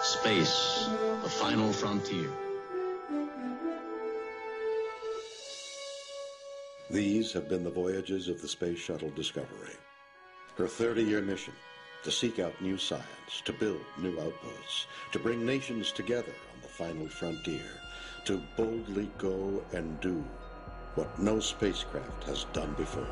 Space, the final frontier. These have been the voyages of the Space Shuttle Discovery. Her 30-year mission, to seek out new science, to build new outposts, to bring nations together on the final frontier, to boldly go and do what no spacecraft has done before.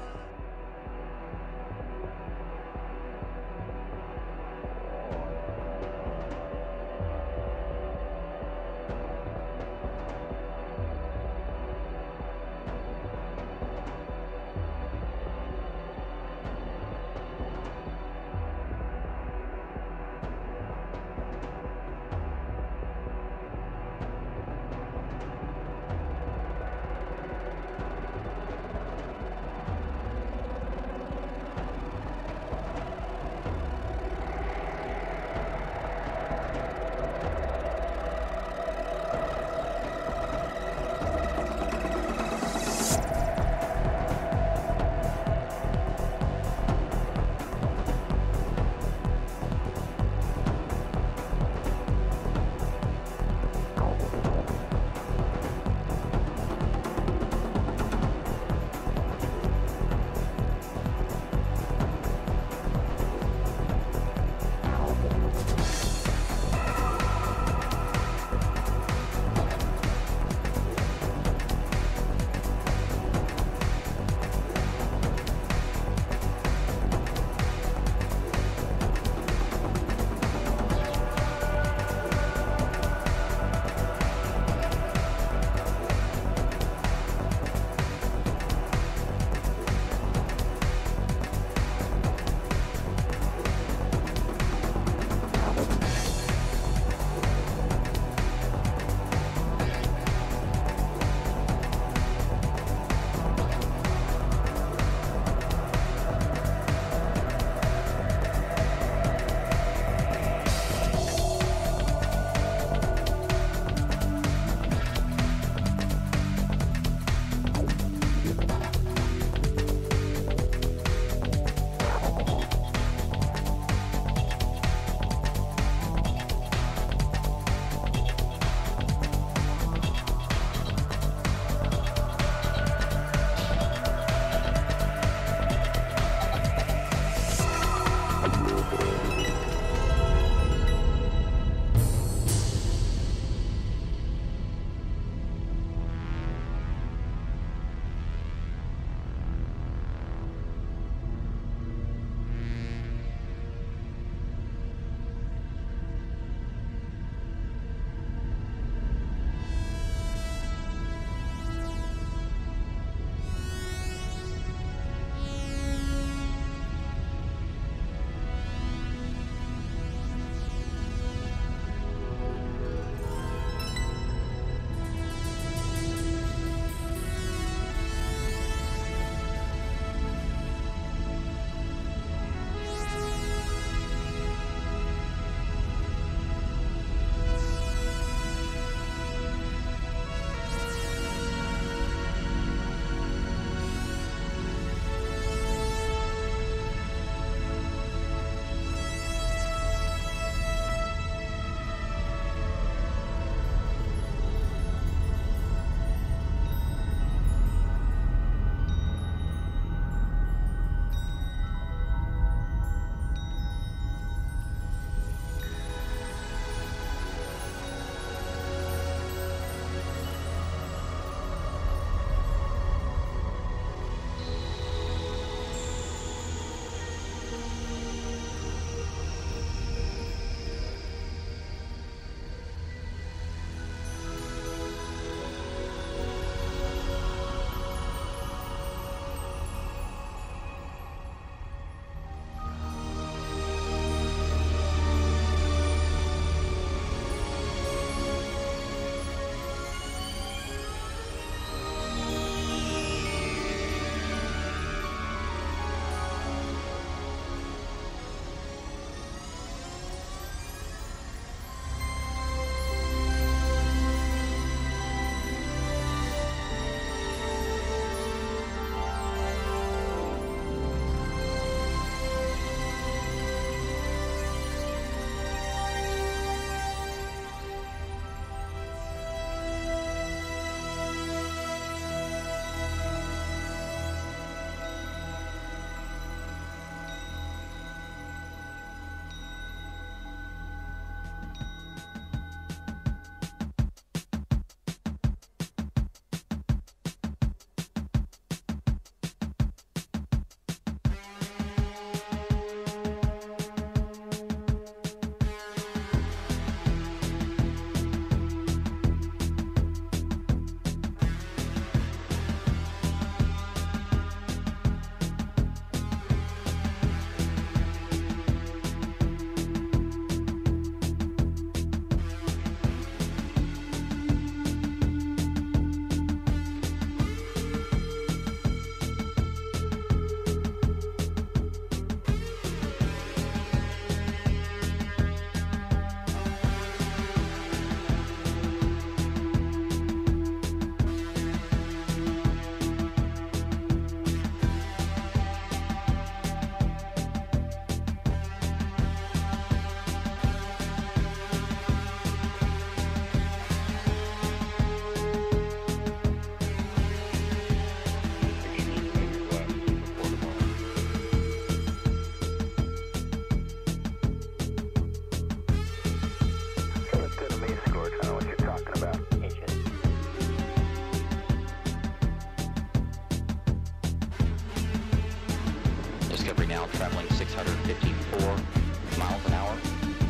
Discovery now traveling 654 miles an hour.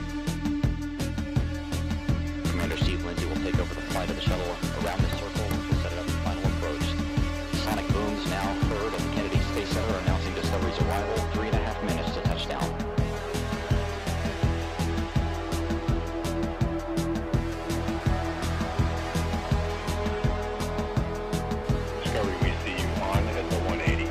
Commander Steve Lindsay will take over the flight of the shuttle around the circle, which will set it up for final approach. Sonic booms now heard at the Kennedy Space Center announcing Discovery's arrival, 3.5 minutes to touchdown. Discovery, we see you on at the 180.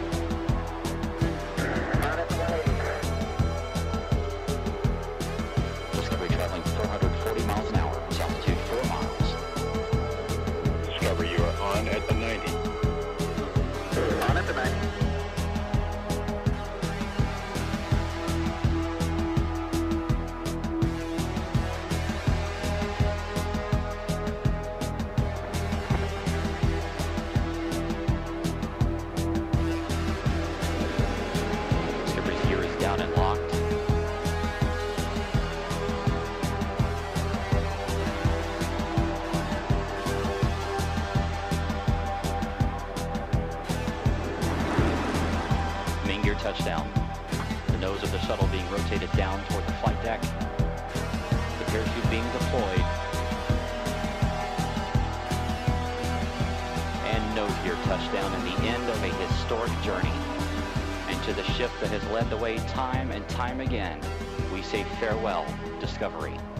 Discovery traveling 440 miles an hour, altitude 4 miles. Discovery, you are on at the 90. On at the 90. Discovery's gear is down and locked. Main gear touchdown. The nose of the shuttle being rotated down toward the flight deck. The parachute being deployed. And nose gear touchdown in the end of a historic journey. And to the ship that has led the way time and time again, we say farewell, Discovery.